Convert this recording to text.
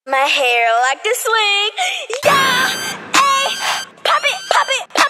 My hair like to swing. Yeah! Hey! Pop it, pop it, pop it.